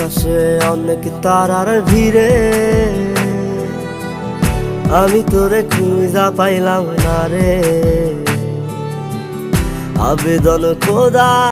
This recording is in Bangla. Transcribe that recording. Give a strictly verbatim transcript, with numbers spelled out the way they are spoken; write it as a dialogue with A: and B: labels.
A: আকাশে অনেক তারার ভিড়ে আমি তোরে খুঁজা পাইলাম না রে। আবেদন খোদা